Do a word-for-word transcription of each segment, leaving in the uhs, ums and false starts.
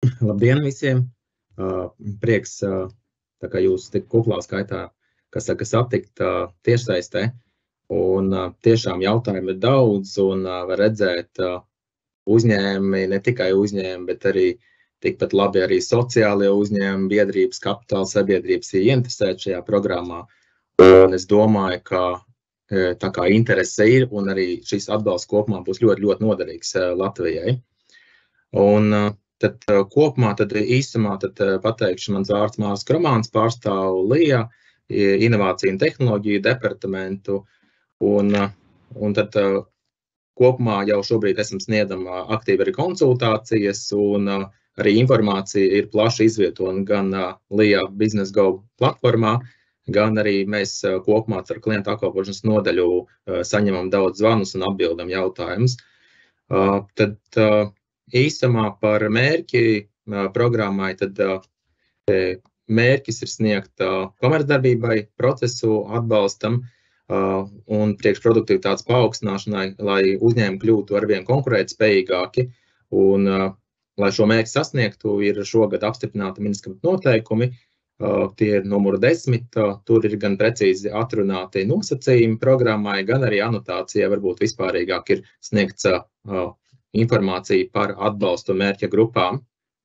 Labdien visiem! Prieks, tā kā jūs tik kuplā skaitā, kas saka, satikt tiešsaistē. Un tiešām jautājumu ir daudz un var redzēt uzņēmumi, ne tikai uzņēmumi, bet arī tikpat labi arī sociālie uzņēmumi, biedrības, kapitāla sabiedrības ir ieinteresēti šajā programmā. Un es domāju, ka tā kā interese ir un arī šis atbalsts kopumā būs ļoti, ļoti noderīgs Latvijai. Un tad kopumā, tad īsumā tad pateikšu, mans vārds Mārs Kromāns, pārstāv Lija, Inovāciju un tehnoloģiju departamentu. Un, un tad kopumā jau šobrīd esam sniedzam aktīvi arī konsultācijas un arī informācija ir plaši izvietota gan Lija Business Go platformā, gan arī mēs kopumā ar klientu apkalpošanas nodaļu saņemam daudz zvanus un atbildam jautājumus. Tad īsumā par mērķi programmai, tad mērķis ir sniegt komercdarbībai, procesu atbalstam un priekšproduktivitātes paaugstināšanai, lai uzņēmumi kļūtu arvien konkurētspējīgāki. Un, lai šo mērķi sasniegtu, ir šogad apstiprināti ministra noteikumi. Tie ir numur desmit, tur ir gan precīzi atrunāti nosacījumi programmai, gan arī anotācijā varbūt vispārīgāk ir sniegts informācija par atbalstu mērķa grupām.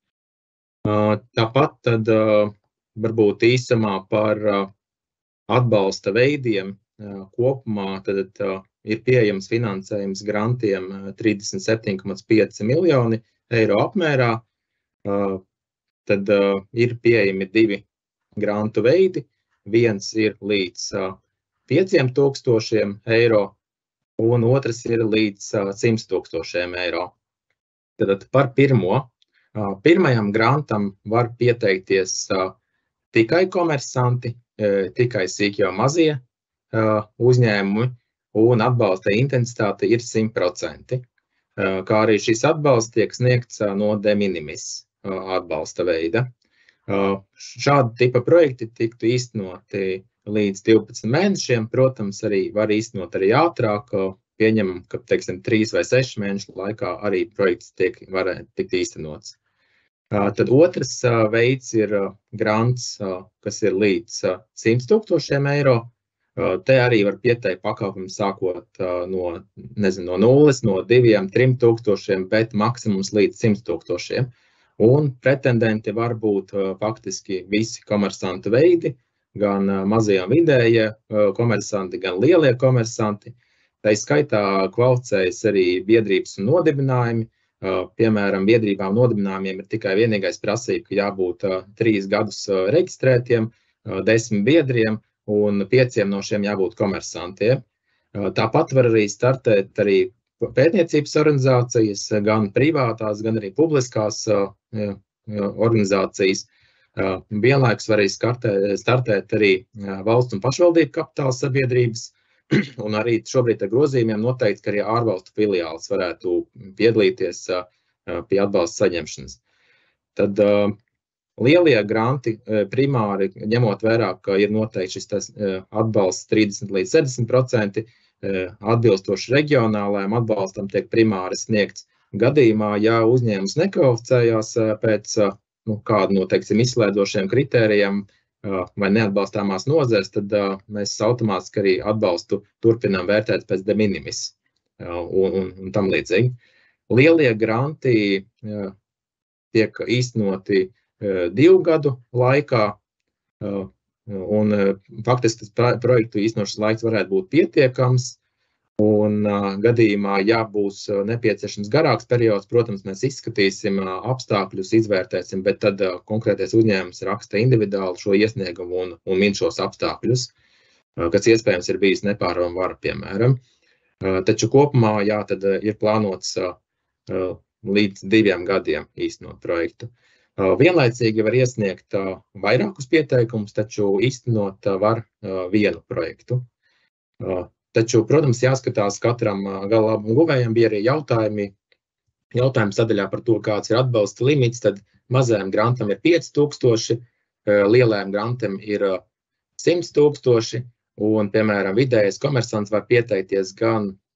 Tāpat tad varbūt īsumā par atbalsta veidiem kopumā tad ir pieejams finansējums grantiem trīsdesmit septiņi komats pieci miljoni eiro apmērā. Tad ir pieejami divi grantu veidi. Viens ir līdz pieciem tūkstošiem eiro un otrs ir līdz simts tūkstošiem eiro. Tad par pirmo. Pirmajam grantam var pieteikties tikai komersanti, tikai sīkie mazie uzņēmumi un atbalsta intensitāte ir simt procenti. Kā arī šis atbalsts tiek sniegts no de minimis atbalsta veida. Šāda tipa projekti tiktu īstenoti līdz divpadsmit mēnešiem, protams, arī var īstenot arī ātrāk, pieņemam, ka, teiksim, trīs vai seši mēnešu laikā arī projekts tiek varētu tikt īstenots. Tad otrs veids ir grants, kas ir līdz simt tūkstošiem eiro. Te arī var pieteikt pakalpojumu sākot no, nezinu, no nulles, no diviem, trim tūkstošiem, bet maksimums līdz simt tūkstošiem. Un pretendenti var būt faktiski visi komersantu veidi, gan mazie un vidējie komersanti, gan lielie komersanti. Tā skaitā kvalificējas arī biedrības un nodibinājumi. Piemēram, biedrībām un nodibinājumiem ir tikai vienīgais prasība, ka jābūt trīs gadus reģistrētiem, desmit biedriem un pieciem no šiem jābūt komersantiem. Tāpat var arī startēt arī pētniecības organizācijas, gan privātās, gan arī publiskās organizācijas. Vienlaikus var arī startēt arī valsts un pašvaldību kapitāla sabiedrības, un arī šobrīd ar grozījumiem noteikti, ka arī ārvalstu filiāls varētu piedalīties pie atbalsta saņemšanas. Tad lielie granti primāri, ņemot vērā, ka ir noteikti šis atbalsts trīsdesmit līdz sešdesmit procenti, atbilstoši reģionālajam atbalstam tiek primāri sniegts gadījumā, ja uzņēmums nekvalificējās pēc nu, kādu no, teiksim, izslēdzošiem kritērijiem vai neatbalstāmās nozares, tad mēs automātiski arī atbalstu turpinām vērtēt pēc de minimis un, un, un tam līdzīgi. Lielie granti tiek īstenoti divu gadu laikā, un faktiski tas projektu īstenošanas laiks varētu būt pietiekams, un gadījumā, ja būs nepieciešams garāks periods, protams, mēs izskatīsim apstākļus, izvērtēsim, bet tad konkrētais uzņēmums raksta individuāli šo iesniegumu un, un min šos apstākļus, kas iespējams ir bijis nepārvarama vara, piemēram. Taču kopumā, jā, tad ir plānots līdz diviem gadiem īstenot projektu. Vienlaicīgi var iesniegt vairākus pieteikumus, taču īstenot var vienu projektu. Taču, protams, jāskatās katram gala guvējam, bija arī jautājumi, jautājumi sadaļā par to, kāds ir atbalsta limits, tad mazajam grantam ir pieci tūkstoši, lielajam grantam ir simt tūkstoši, un, piemēram, vidējais komersants var pieteikties gan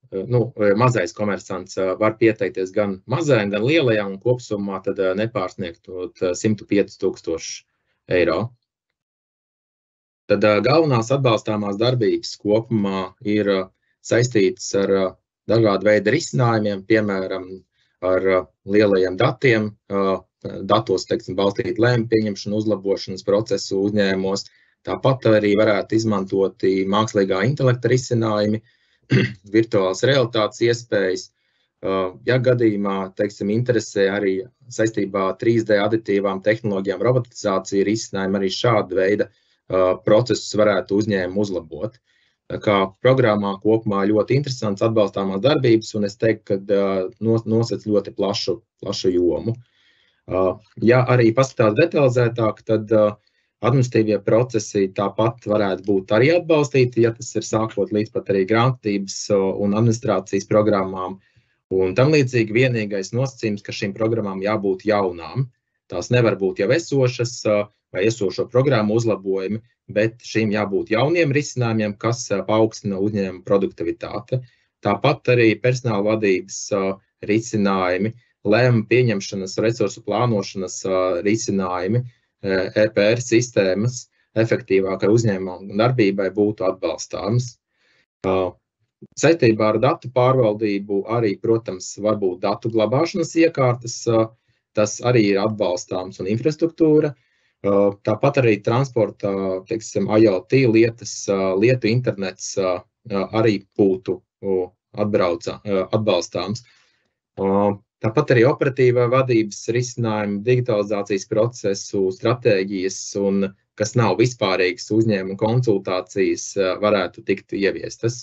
nu, mazais komersants var pieteikties gan mazajam, gan lielajam, un kopsummā tad nepārsniegtot simt pieci tūkstoši eiro. Tad galvenās atbalstāmās darbības kopumā ir saistītas ar dažādu veidu risinājumiem, piemēram, ar lielajiem datiem, datos, teiksim, balstīt lēmumu pieņemšanu, uzlabošanas procesu uzņēmumos. Tāpat arī varētu izmantot mākslīgā intelekta risinājumi, virtuālas realitātes iespējas. Ja gadījumā, teiksim, interesē arī saistībā ar trīs D aditīvām tehnoloģijām, robotizāciju risinājumi, arī šāda veida procesus varētu uzņēmumu uzlabot. Tā kā programmā kopumā ļoti interesants atbalstāmās darbības, un es teiktu, ka nosec ļoti plašu, plašu jomu. Ja arī paskatās detalizētāk, tad administratīvie procesi tāpat varētu būt arī atbalstīti, ja tas ir sākot līdz pat arī grāmatvedības un administrācijas programmām. Un tam līdzīgi vienīgais nosacījums, ka šīm programmām jābūt jaunām. Tās nevar būt jau esošas vai esošo programmu uzlabojumi, bet šīm jābūt jauniem risinājumiem, kas paaugstina uzņēmuma produktivitāti. Tāpat arī personāla vadības risinājumi, lēmumu pieņemšanas, resursu plānošanas risinājumi, E P R sistēmas efektīvākai uzņēmuma darbībai būtu atbalstāmas. Saistībā ar datu pārvaldību arī, protams, var būt datu glabāšanas iekārtas, tas arī ir atbalstāms un infrastruktūra. Tāpat arī transporta, teiksim, I O T lietas, lietu internets arī būtu atbrauca, atbalstāms. Tāpat arī operatīvā vadības risinājumi, digitalizācijas procesu, stratēģijas un, kas nav vispārīgas uzņēmuma konsultācijas, varētu tikt ieviestas.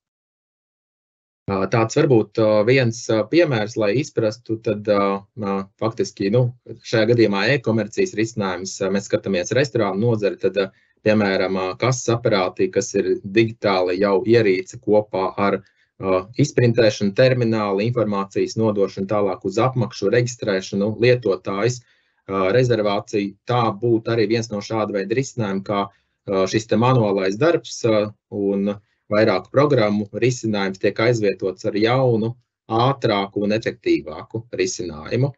Tāds varbūt viens piemērs, lai izprastu, tad faktiski, nu, šajā gadījumā e-komercijas risinājums, mēs skatāmies restorānu nozari, tad, piemēram, kases aparāti, kas ir digitāli jau ierīce kopā ar izprintēšanu, terminālu, informācijas nodošanu tālāk uz apmakšu, reģistrēšanu, lietotājs, rezervāciju. Tā būtu arī viens no šāda veida risinājumiem, kā šis te manuālais darbs un vairāku programmu risinājums tiek aizvietots ar jaunu, ātrāku un efektīvāku risinājumu.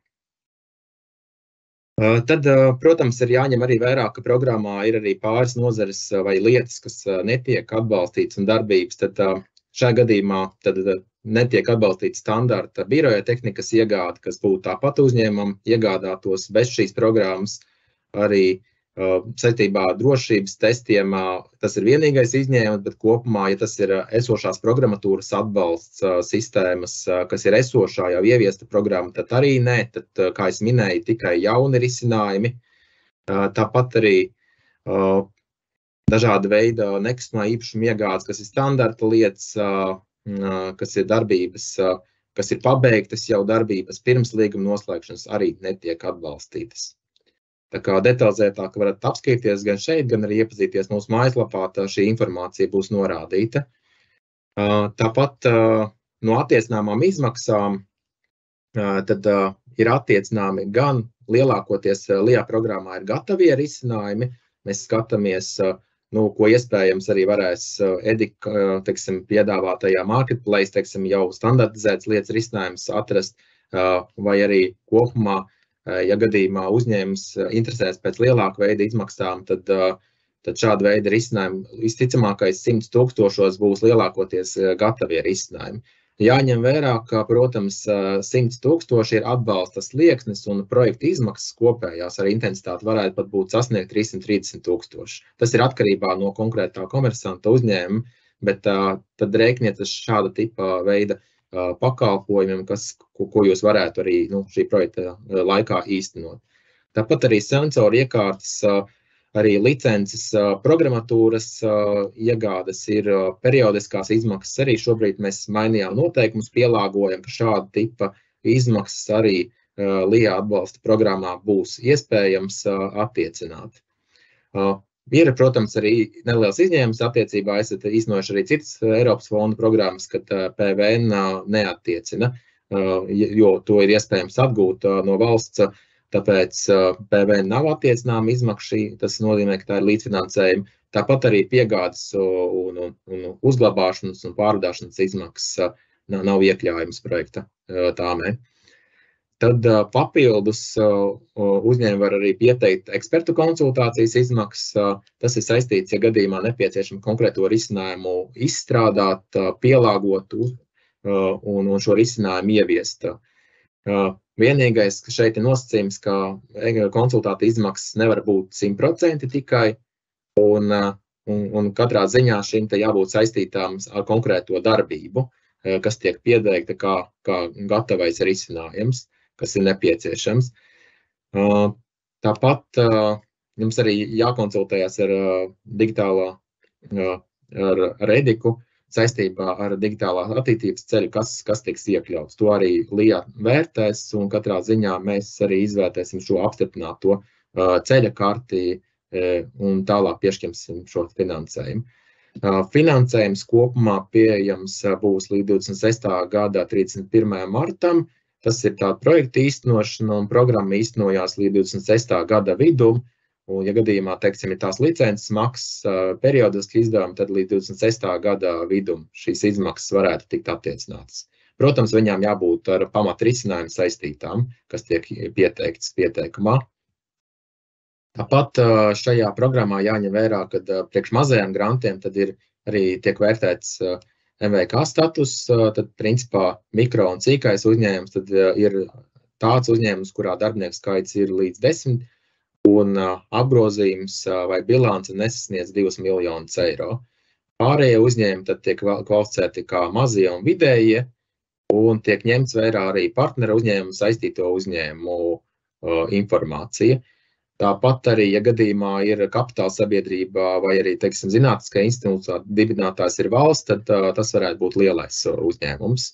Tad, protams, ir jāņem arī vērā, ka programmā ir arī pāris nozares vai lietas, kas netiek atbalstītas un darbības, tad šajā gadījumā tad netiek atbalstīta standarta biroja tehnikas iegāde, kas būtu tāpat uzņēmumam iegādātos bez šīs programmas. Arī uh, saistībā ar drošības testiem uh, tas ir vienīgais izņēmums, bet kopumā, ja tas ir esošās programmatūras atbalsts uh, sistēmas, uh, kas ir esošā jau ieviesta programma, tad arī nē, tad, uh, kā es minēju, tikai jauni risinājumi. Uh, tāpat arī uh, dažāda veida nekustamā īpašuma iegādes, kas ir standarta lietas, kas ir darbības, kas ir pabeigtas jau darbības pirms līguma noslēgšanas, arī netiek atbalstītas. Tā kā detalizētāk varat apskatīties gan šeit, gan arī iepazīties mūsu mājaslapā, tā šī informācija būs norādīta. Tāpat no attiecināmām izmaksām tad ir attiecināmi gan lielākoties L I A programmā ir gatavie risinājumi. Mēs skatāmies, nu, ko iespējams arī varēs Edika, teiksim, piedāvātajā marketplace, teiksim, jau standartizētas lietas risinājums atrast, vai arī kopumā, ja gadījumā uzņēmums interesēs pēc lielāka veida izmaksām, tad, tad šāda veida risinājumi visticamākais simts tūkstošos būs lielākoties gatavie risinājumi. Jāņem vērā, ka, protams, simts tūkstoši ir atbalsta slieksnis un projekta izmaksas kopējās ar intensitāti varētu pat būt sasniegt trīssimt trīsdesmit tūkstoši. Tas ir atkarībā no konkrētā komersanta uzņēmuma, bet tad rēķiniet uz šāda tipa veida pakalpojumiem, kas, ko, ko jūs varētu arī nu, šī projekta laikā īstenot. Tāpat arī sensoru iekārtas, arī licences programmatūras iegādes ir periodiskās izmaksas. Arī šobrīd mēs mainījām noteikumus, pielāgojam, ka šāda tipa izmaksas arī L I A atbalsta programmā būs iespējams attiecināt. Ir, protams, arī neliels izņēmums attiecībā, esat īstenojuši arī citas Eiropas fondu programmas, kad P V N neattiecina, jo to ir iespējams atgūt no valsts. Tāpēc P V N nav attiecināma izmaksa, tas nozīmē, ka tā ir līdzfinansējuma. Tāpat arī piegādes un, un, un uzglabāšanas un pārvadāšanas izmaksas nav, nav iekļaujams projekta tāmē. Tad papildus uzņēmumi var arī pieteikt ekspertu konsultācijas izmaksas. Tas ir saistīts, ja gadījumā nepieciešama konkrēto risinājumu izstrādāt, pielāgot un, un šo risinājumu ieviest. Vienīgais, ka šeit ir nosacījums, ka konsultāciju izmaksas nevar būt simt procenti tikai, un, un, un katrā ziņā šim te jābūt saistītām ar konkrēto darbību, kas tiek pieteikta kā, kā gatavais risinājums, kas ir nepieciešams. Tāpat jums arī jākonsultējās ar digitālā, ar Rediku saistībā ar digitālā attīstības ceļu, kas, kas tiks iekļauts. To arī Lija vērtēs, un katrā ziņā mēs arī izvērtēsim šo apstiprināto ceļa karti un tālāk piešķirsim šo finansējumu. Finansējums kopumā pieejams būs līdz divdesmit sestā gada trīsdesmit pirmajam martam. Tas ir tāda projekta īstenošana, un programma īstenojās līdz divdesmit sestā gada vidum. Un, ja gadījumā, teiksim, ir tās licences maksas periodiski izdevumi, tad līdz divdesmit sestā gada vidum šīs izmaksas varētu tikt attiecinātas. Protams, viņām jābūt ar pamat risinājumu saistītām, kas tiek pieteiktas pieteikumā. Tāpat šajā programmā jāņem vērā, ka priekš mazajiem grantiem tad ir arī tiek vērtēts M V K status, tad principā mikro un cīkais uzņēmums tad ir tāds uzņēmums, kurā darbinieku skaits ir līdz desmit, un apgrozījums vai bilance nesasniedz divus miljonus eiro. Pārējie uzņēmumi tad tiek kvalificēti kā mazie un vidējie, un tiek ņemts vērā arī partneru uzņēmumu saistīto uzņēmumu informācija. Tāpat arī, ja gadījumā ir kapitāla sabiedrība vai arī, teiksim, zinātniskā institūcijā dibinātājs ir valsts, tad tas varētu būt lielais uzņēmums.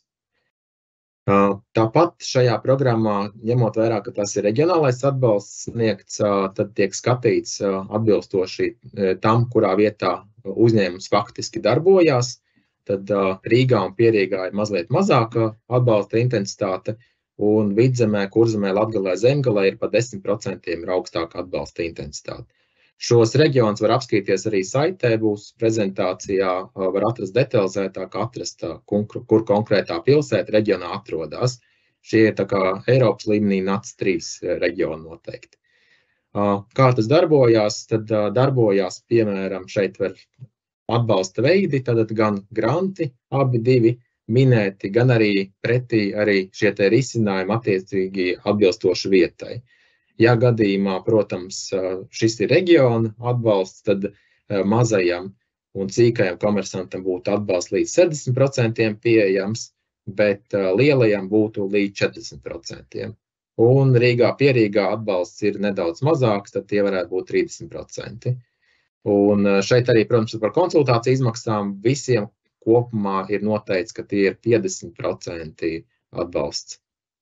Tāpat šajā programmā, ņemot vērā, ka tas ir reģionālais atbalsts sniegts, tad tiek skatīts atbilstoši tam, kurā vietā uzņēmums faktiski darbojās. Tad Rīgā un Pierīgā ir mazliet mazāka atbalsta intensitāte, un Vidzemē, Kurzemē, Latgalē, Zemgalē ir pa desmit procentiem ir augstāka atbalsta intensitāte. Šos reģionus var apskatīties arī saitē, būs prezentācijā, var atrast detalizētāk, atrast, kur konkrētā pilsēta reģionā atrodas. Šie ir tā kā Eiropas līmenī N A C trīs reģioni noteikti. Kā tas darbojās? Tad darbojās, piemēram, šeit var atbalsta veidi, tad gan granti, abi divi minēti, gan arī pretī arī šie te risinājumi attiecīgi atbilstoši vietai. Ja gadījumā, protams, šis ir reģiona atbalsts, tad mazajam un cīkajam komersantam būtu atbalsts līdz sešdesmit procentiem pieejams, bet lielajam būtu līdz četrdesmit procentiem. Un Rīgā, Pierīgā atbalsts ir nedaudz mazāks, tad tie varētu būt trīsdesmit procenti. Un šeit arī, protams, par konsultāciju izmaksām visiem kopumā ir noteikts, ka tie ir piecdesmit procenti atbalsts.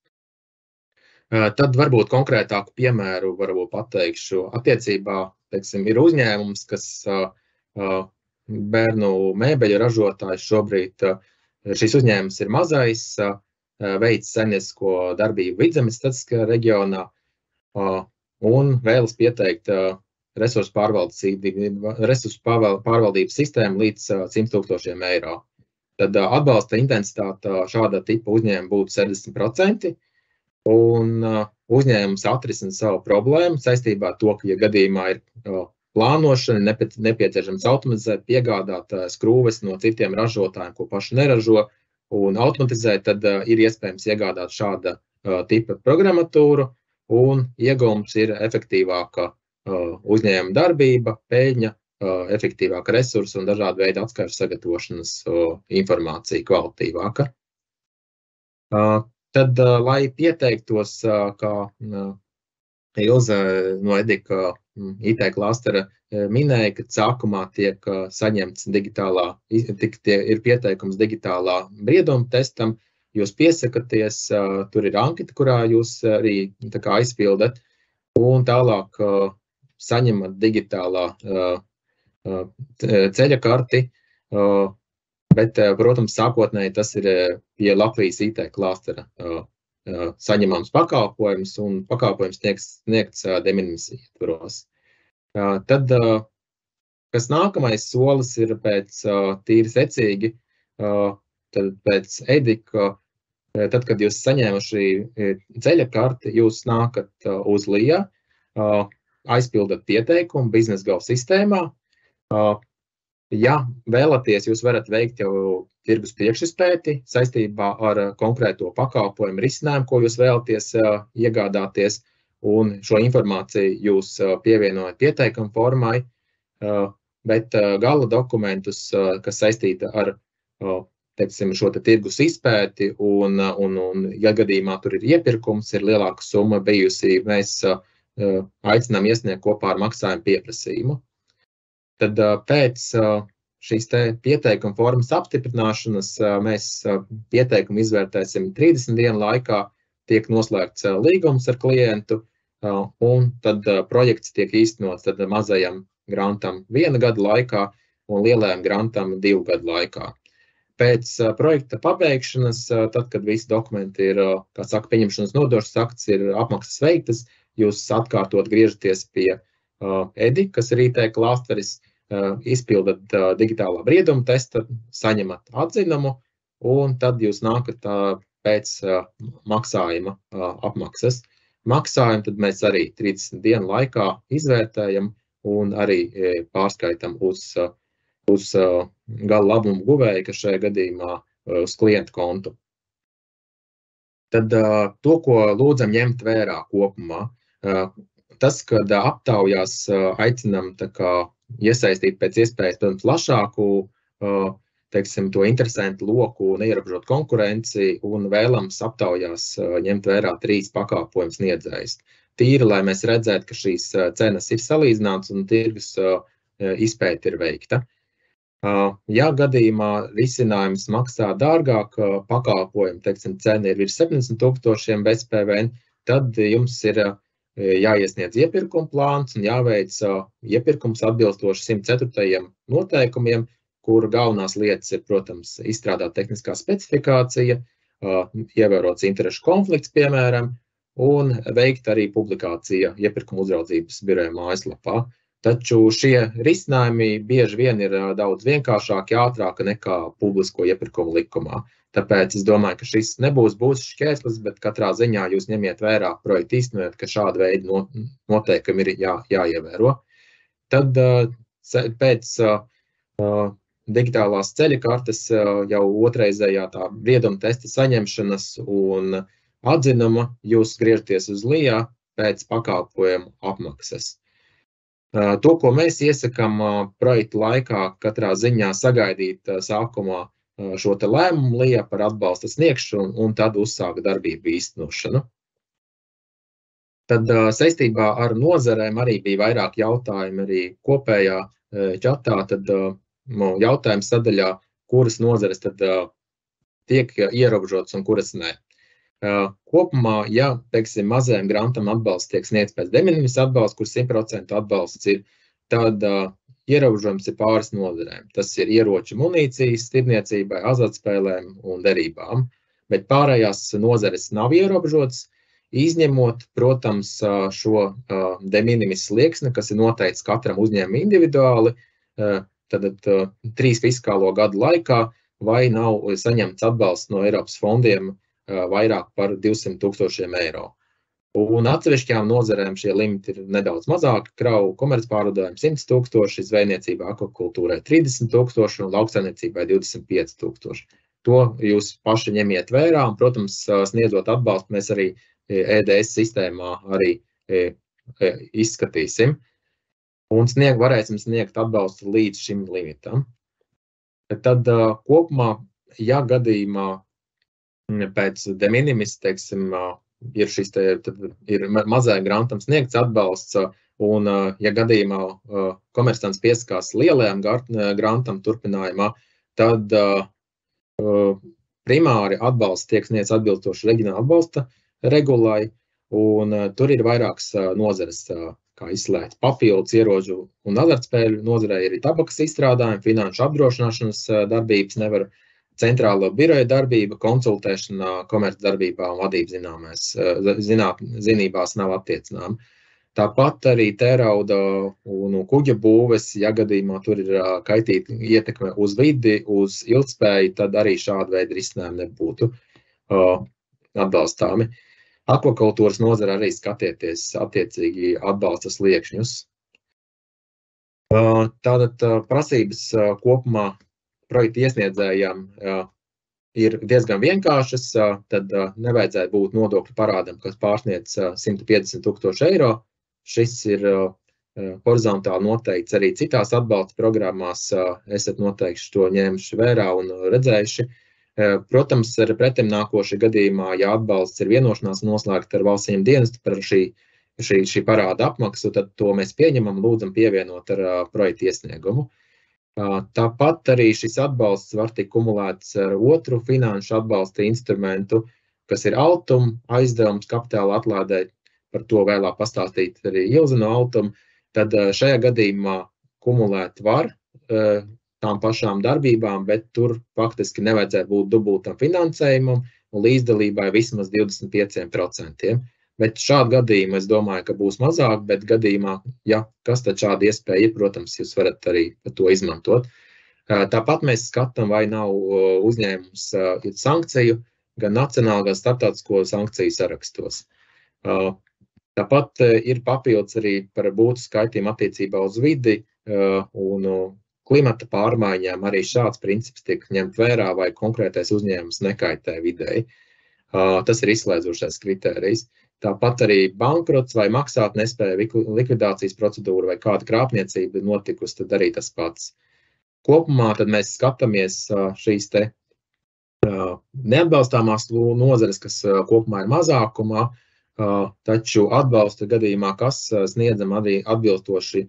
Tad varbūt konkrētāku piemēru varbūt pateikšu attiecībā, teiksim, ir uzņēmums, kas bērnu mēbeļu ražotājs šobrīd, šis uzņēmums ir mazais, veic saimniecisko darbību Vidzemes statistiskajā reģionā un vēlas pieteikt resursu pārvaldības sistēmu līdz simt tūkstošiem eiro. Tad atbalsta intensitāte šāda tipa uzņēmuma būtu sešdesmit procenti, un uzņēmums atrisina savu problēmu saistībā ar to, ka, ja gadījumā ir plānošana, nepieciešams automatizēt, piegādāt skrūves no citiem ražotājiem, ko paši neražo, un automatizēt, tad ir iespējams iegādāt šāda tipa programmatūru, un iegūms ir efektīvāka uzņēmuma darbība, peļņa, efektīvāka resursa un dažādu veidu atskaišu sagatavošanas informācija kvalitīvāka. Tad, lai pieteiktos, kā Ilze no Edika I T klastera minēja, ka sākumā tiek saņemts digitālā, ir pieteikums digitālā brieduma testam, jūs piesakaties, tur ir anketa, kurā jūs arī tā kā aizpildat, un tālāk saņemat digitālā ceļa karti, bet, protams, sākotnēji tas ir pie Latvijas I T klastera saņemams pakalpojums, un pakalpojums sniegts de minimis ietvaros. Tad, kas nākamais solis ir pēc tīri secīgi, tad pēc Edika, tad, kad jūs saņēmuši ceļa karti, jūs nākat uz Lija, aizpildat pieteikumu biznesa galva sistēmā. Ja vēlaties, jūs varat veikt jau tirgus priekšizpēti saistībā ar konkrēto pakalpojumu risinājumu, ko jūs vēlaties iegādāties, un šo informāciju jūs pievienojat pieteikumu formai, bet gala dokumentus, kas saistīta ar teiksim, šo te tirgus izpēti, un, un, un ja gadījumā tur ir iepirkums, ir lielāka summa bijusi, mēs aicinām iesniegt kopā ar maksājumu pieprasījumu. Tad pēc šīs te pieteikuma formas apstiprināšanas mēs pieteikumu izvērtēsim trīsdesmit dienu laikā, tiek noslēgts līgums ar klientu, un tad projekts tiek īstenots tad mazajam grantam viena gada laikā un lielajam grantam divu gadu laikā. Pēc projekta pabeigšanas, tad, kad visi dokumenti ir, kā saka, pieņemšanas nodošanas akts, ir apmaksas veiktas, jūs atkārtot griežaties pie Edi, kas ir I T klāsteris, izpildat digitālā brieduma testa, saņemat atzinumu, un tad jūs nākat pēc maksājuma apmaksas. Maksājumu tad mēs arī trīsdesmit dienu laikā izvērtējam un arī pārskaitam uz, uz gala labumu guvēju, kas šajā gadījumā uz klientu kontu. Tad to, ko lūdzam ņemt vērā kopumā, tas, kad aptaujās aicinam tā kā iesaistīt pēc iespējas plašāku teiksim, to interesantu loku un ierobežot konkurenci un vēlams aptaujās ņemt vērā trīs pakalpojumu sniedzējus. Tīri, lai mēs redzētu, ka šīs cenas ir salīdzināts un tirgus izpēte ir veikta. Ja gadījumā risinājums maksā dārgāk pakalpojumu, teiksim, cena ir virs septiņdesmit tūkstošiem bez P V N, tad jums ir jāiesniedz iepirkuma plāns un jāveic iepirkums atbilstoši simt ceturtajiem noteikumiem, kur galvenās lietas ir, protams, izstrādāt tehniskā specifikācija, ievērots interešu konflikts, piemēram, un veikt arī publikācija iepirkuma uzraudzības biroja mājaslapā. Taču šie risinājumi bieži vien ir daudz vienkāršāki, ātrāki nekā publisko iepirkumu likumā. Tāpēc es domāju, ka šis nebūs būs šķērslis, bet katrā ziņā jūs ņemiet vērā projektu īstenojot, ka šāda veida noteikumi ir jā, jāievēro. Tad pēc digitālās ceļa kartes jau otrreizējā tā brieduma testa saņemšanas un atzinuma jūs griežaties uz Lija pēc pakalpojumu apmaksas. To, ko mēs iesakām projekta laikā, katrā ziņā sagaidīt sākumā šo te lēmumu Lija par atbalsta sniegšanu un tad uzsākt darbību īstenošanu. Tad saistībā ar nozarēm arī bija vairāk jautājumu arī kopējā čatā, tad jautājums sadaļā, kuras nozares tad tiek ierobežotas un kuras ne. Kopumā, ja, teiksim, mazajam grantam atbalsts tiek sniegts pēc de minimis atbalsts, kur simt procentu atbalsts ir, tad ierobežojums ir pāris nozarēm. Tas ir ieroči munīcijas, tirdzniecībai, azartspēlēm un derībām, bet pārējās nozares nav ierobežotas, izņemot, protams, šo de minimis slieksni, kas ir noteikts katram uzņēmumam individuāli, tad trīs fiskālo gadu laikā vai nav saņemts atbalsts no Eiropas fondiem vairāk par divsimt tūkstošiem eiro. Un atsevišķām nozarēm šie limiti ir nedaudz mazāki, kravu komercpārvadājumi simt tūkstoši, zvejniecībā, akvakultūrai trīsdesmit tūkstoši un lauksaimniecībai divdesmit pieci tūkstoši. To jūs paši ņemiet vērā, un, protams, sniedzot atbalstu, mēs arī E D S sistēmā arī izskatīsim. Un snieg, varēsim sniegt atbalstu līdz šim limitam. Tad kopumā, ja gadījumā pēc de minimis, teiksim, ir šis te, tad ir mazajam grantam sniegts atbalsts, un, ja gadījumā komercants piesakās lielajam grantam turpinājumā, tad primāri atbalsts tiek sniegts atbilstoši reģionāla atbalsta regulai, un tur ir vairākas nozares, kā izslēgt papildus ieroču un azartspēļu nozarē, ir tabakas izstrādājumi, finanšu apdrošināšanas darbības nevar, centrālo biroja darbība, konsultēšana, komercdarbībā un vadības zināmais, zināt, zinībās nav attiecinām. Tāpat arī tērauda un kuģa būves, ja gadījumā tur ir kaitīga ietekme uz vidi, uz ilgtspēju, tad arī šāda veida risinājumi nebūtu atbalstāmi. Akvakultūras nozara arī skatieties attiecīgi atbalsta sliekšņus. Tātad prasības kopumā projekta iesniedzējiem ir diezgan vienkāršas, tad nevajadzētu būt nodokļu parādam, kas pārsniedz simt piecdesmit tūkstoši eiro. Šis ir horizontāli noteikts arī citās atbalsta programmās, esat noteikti to ņēmuši vērā un redzējuši. Protams, ar pretim nākošajā gadījumā, ja atbalsts ir vienošanās noslēgta ar valsts ieņēmumu dienestu par šī, šī, šī parāda apmaksu, tad to mēs pieņemam, lūdzam pievienot ar projektu iesniegumu. Tāpat arī šis atbalsts var tikt kumulēts ar otru finanšu atbalsta instrumentu, kas ir Altum aizdevums kapitāla atlaidē, par to vēlāk pastāstīt arī Ilze no Altum, tad šajā gadījumā kumulēt var tām pašām darbībām, bet tur faktiski nevajadzētu būt dubultam finansējumam un līdzdalībai vismaz divdesmit pieci procenti. Bet šādu gadījumu es domāju, ka būs mazāk, bet gadījumā, ja kas tad šāda iespēja ir, protams, jūs varat arī to izmantot. Tāpat mēs skatām, vai nav uzņēmums sankciju, gan nacionālu, gan starptautisko sankciju sarakstos. Tāpat ir papildus arī par būtu skaitījumu attiecībā uz vidi un klimata pārmaiņām. Arī šāds princips tiek ņemt vērā, vai konkrētais uzņēmums nekaitē videi. Tas ir izslēdzošais kritērijs. Tāpat arī bankrots vai maksāt nespēja likvidācijas procedūra vai kāda krāpniecība notikusi, tad arī tas pats. Kopumā tad mēs skatāmies šīs te neatbalstāmās nozares, kas kopumā ir mazākumā, taču atbalsta gadījumā, kas sniedzam arī atbilstoši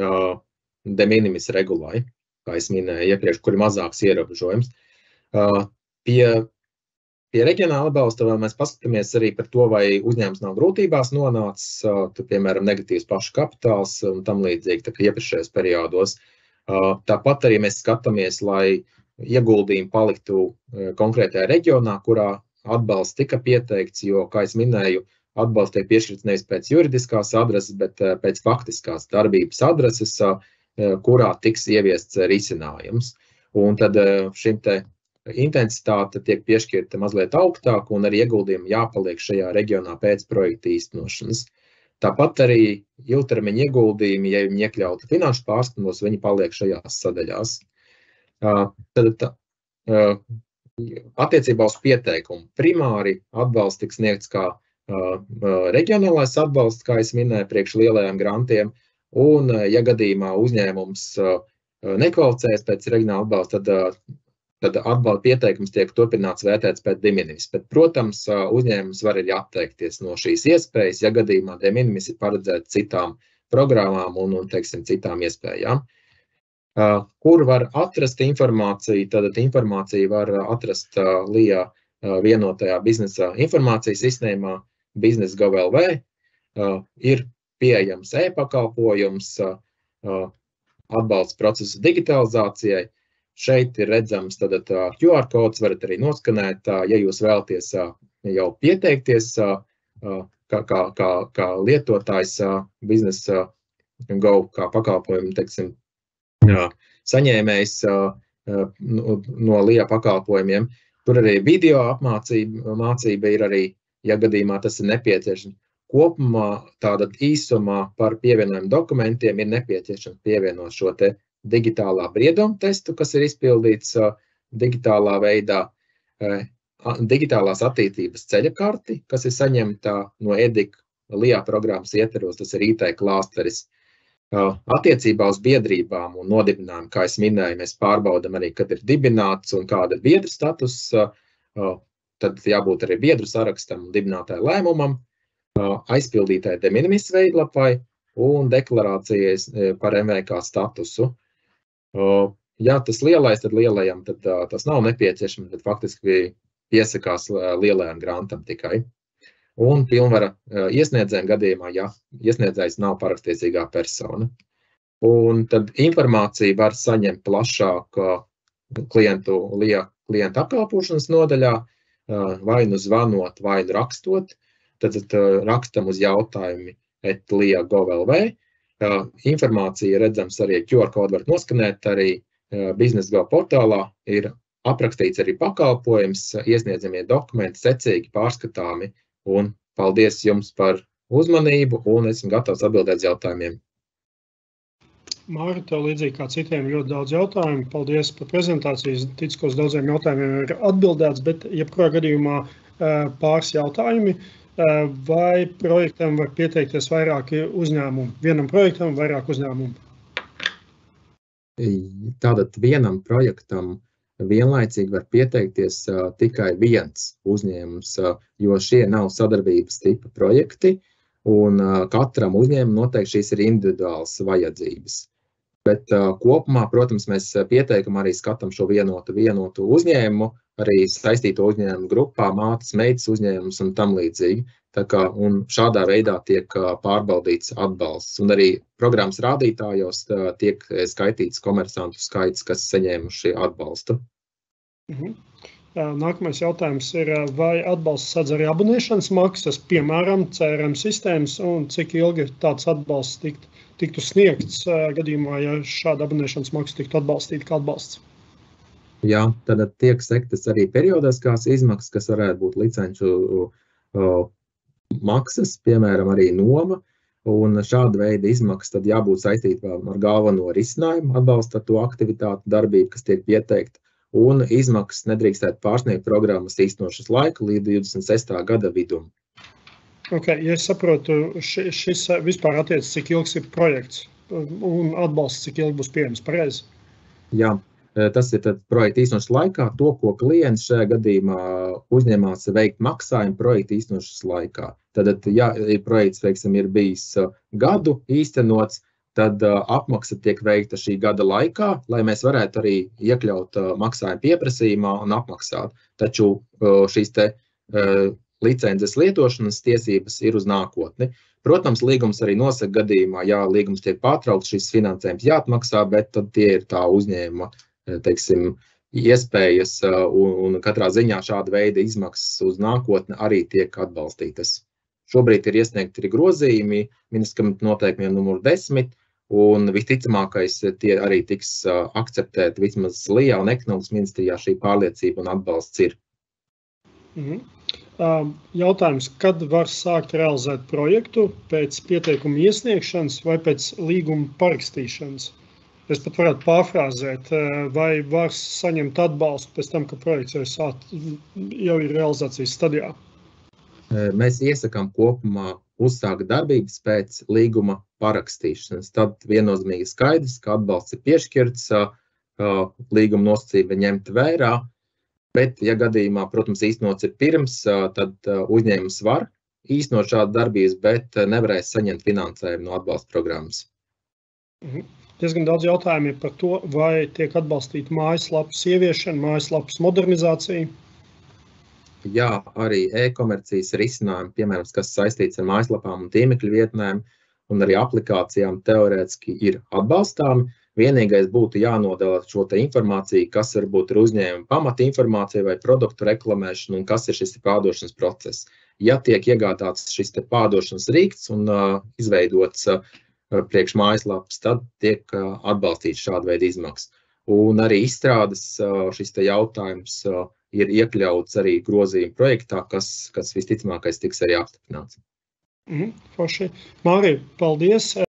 de minimis regulai, kā es minēju iepriekš, kur ir mazāks ierobežojums. Pie, pie reģionāla atbalsta vēl mēs paskatāmies arī par to, vai uzņēmums nav grūtībās nonācis, tur, piemēram, negatīvs pašu kapitāls un tam līdzīgi, tā kā iepriekšējos periodos. Tāpat arī mēs skatāmies, lai ieguldījumi paliktu konkrētajā reģionā, kurā atbalsts tika pieteikts, jo, kā es minēju, atbalsts tiek piešķirts nevis pēc juridiskās adreses, bet pēc faktiskās darbības adreses, kurā tiks ieviests risinājums. Un tad šim te intensitāte tiek piešķirta mazliet augstāk, un arī ieguldījumi jāpaliek šajā reģionā pēc projekta īstenošanas. Tāpat arī ilgtermiņa ieguldījumi, ja viņi iekļauti finanšu pārskatos, viņi paliek šajās sadaļās. Tad attiecībā uz pieteikumu primāri atbalsts tiks sniegts kā reģionālais atbalsts, kā es minēju, priekš lielajiem grantiem. Un, ja gadījumā uzņēmums nekvalificējas pēc reģionāla atbalsta, tad, tad atbalsta pieteikums tiek turpināts vērtēts pēc de minimis. Bet, protams, uzņēmums var arī atteikties no šīs iespējas, ja gadījumā de minimis ir paredzēts citām programmām un, un teiksim, citām iespējām. Kur var atrast informāciju? Tad informāciju var atrast L I A vienotajā biznesa informācijas sistēmā Business punkt gov punkt L V. Ir pieejams e-pakalpojums, atbalsts procesu digitalizācijai. Šeit ir redzams tad Q R kods, varat arī noskanēt, ja jūs vēlaties jau pieteikties kā, kā, kā, kā lietotājs Business punkt gov kā pakalpojumu, teiksim, saņēmējs no L I A pakalpojumiem. Tur arī video apmācība mācība ir arī, ja gadījumā tas ir nepieciešams. Kopumā tātad īsumā par pievienojumu dokumentiem ir nepieciešams pievienot šo te digitālā brieduma testu, kas ir izpildīts digitālā veidā, digitālās attīstības ceļa karti, kas ir saņemta no E D I K L I A programmas ietveros, tas ir I T klāsteris. Attiecībā uz biedrībām un nodibinājumu, kā es minēju, mēs pārbaudam arī, kad ir dibināts un kāda ir biedru status, tad jābūt arī biedru sarakstam un dibinātāja lēmumam, aizpildītāja de minimis veidlapai un deklarācijas par M V K statusu. Ja tas lielais, tad lielajam tad tas nav nepieciešams, bet faktiski piesakās lielajam grantam tikai. Un pilnvara iesniedzējiem gadījumā, ja iesniedzējs nav parakstiesīgā persona. Un tad informāciju var saņemt plašāk klientu, L I A klientu apkalpošanas nodaļā, vai nu zvanot, vai nu rakstot. Tad rakstam uz jautājumi et lija punkt gov punkt el vē. Informācija redzams arī Q R kodu varat noskanēt, arī Business punkt gov portālā ir aprakstīts arī pakalpojums, iesniedzamie dokumenti secīgi, pārskatāmi, un paldies jums par uzmanību, un esmu gatavs atbildēt uz jautājumiem. Māri, tev līdzīgi kā citiem ļoti daudz jautājumu. Paldies par prezentāciju. Ticu, ka uz daudziem jautājumiem ir atbildēts, bet jebkurā gadījumā pāris jautājumi. Vai projektam var pieteikties vairāki uzņēmumi? Vienam projektam vairāk uzņēmumu? Tātad vienam projektam vienlaicīgi var pieteikties tikai viens uzņēmums, jo šie nav sadarbības tipa projekti, un katram uzņēmumam noteikti šīs ir individuāls vajadzības. Bet kopumā, protams, mēs pieteikam arī skatām šo vienotu, vienotu uzņēmumu, arī saistīto uzņēmumu grupā, mātes, meitas uzņēmumus un tam līdzīgi. Tā kā, un šādā veidā tiek pārbaudīts atbalsts. Un arī programmas rādītājos tiek skaitīts komersantu skaits, kas saņēmuši atbalstu. Mhm. Nākamais jautājums ir, vai atbalsts sadz arī abonēšanas maksas, piemēram, C R M sistēmas, un cik ilgi tāds atbalsts tikt, tiktu sniegts gadījumā, ja šāda abonēšanas maksa tiktu atbalstīta kā atbalsts? Jā, tad tiek sektas arī periodiskās izmaksas, kas varētu būt licenču uh, maksas, piemēram, arī noma, un šāda veida izmaksas tad jābūt saistītām ar galveno risinājumu, atbalsta to aktivitāti, darbību, kas tiek pieteikta, un izmaksas nedrīkstētu pārsniegt programmas īstenošanas laiku līdz divdesmit sestā gada vidum. Ok, ja es saprotu, ši, šis vispār attiec, cik ilgs ir projekts, un atbalsts, cik ilgi būs pieejams, pareizi? Jā. Tas ir tad projekta īstenošanas laikā, to, ko klients šajā gadījumā uzņemās veikt maksājumu projekta īstenošanas laikā. Tad, ja projekts, veiksim, ir bijis gadu īstenots, tad apmaksa tiek veikta šī gada laikā, lai mēs varētu arī iekļaut maksājumu pieprasījumā un apmaksāt. Taču šīs te licences lietošanas tiesības ir uz nākotni. Protams, līgums arī nosaka gadījumā, ja līgums tiek pārtraukts, šis finansējums jāatmaksā, bet tad tie ir tā uzņēmuma teiksim, iespējas, un, un katrā ziņā šāda veida izmaksas uz nākotni arī tiek atbalstītas. Šobrīd ir iesniegti arī grozījumi ministra noteikumiem numur desmit, un visticamākais tie arī tiks akceptēti vismaz Lija un ekonomikas ministrijā šī pārliecība un atbalsts ir. Mhm. Jautājums, kad var sākt realizēt projektu pēc pieteikuma iesniegšanas vai pēc līguma parakstīšanas? Es pat varētu pārfrāzēt, vai var saņemt atbalstu pēc tam, ka projekts jau, sāt, jau ir realizācijas stadijā? Mēs iesakām kopumā uzsākt darbības pēc līguma parakstīšanas. Tad viennozīmīgi skaidrs, ka atbalsts ir piešķirts, līguma nosacījumi ņemt vērā, bet, ja gadījumā, protams, īstenots ir pirms, tad uzņēmums var īstenot šādu darbības, bet nevarēs saņemt finansējumu no atbalsta programmas. Mhm. Diezgan daudz jautājumu ir par to, vai tiek atbalstīta mājaslapas ieviešana, mājaslapas modernizācija. Jā, arī e-komercijas risinājumi, piemēram, kas saistīts ar mājaslapām un tīmekļa vietnēm un arī aplikācijām teorētiski ir atbalstāmi. Vienīgais būtu jānodala šo te informāciju, kas varbūt ir uzņēmuma pamata informācija vai produktu reklamēšana un kas ir šis pārdošanas process. Ja tiek iegādāts šis te pārdošanas rīkts un uh, izveidots uh, priekš mājaslapas, tad tiek atbalstīts šāda veida izmaksas. Un arī izstrādes šis te jautājums ir iekļauts arī grozījuma projektā, kas, kas visticamākais tiks arī apstiprināts. Mhm, forši. Māri, paldies!